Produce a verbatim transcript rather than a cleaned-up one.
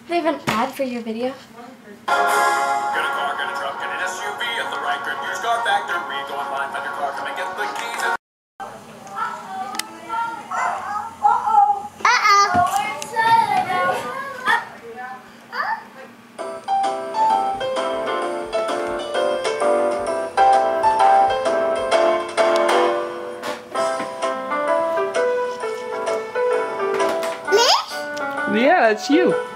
They have an ad for your video. Get a car, get a truck, get an S U V at the right good used car factory. Go online, find your car, come and get the keys. And Yeah, it's you.